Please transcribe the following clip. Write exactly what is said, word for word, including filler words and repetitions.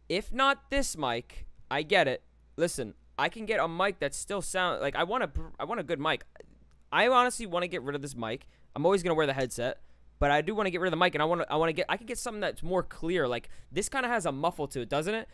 If not this mic, I get it. Listen, I can get a mic that still sound like I want a I want a good mic. I honestly want to get rid of this mic. I'm always gonna wear the headset, but I do want to get rid of the mic, and I want to I want to get I can get something that's more clear. Like this kind of has a muffle to it, doesn't it?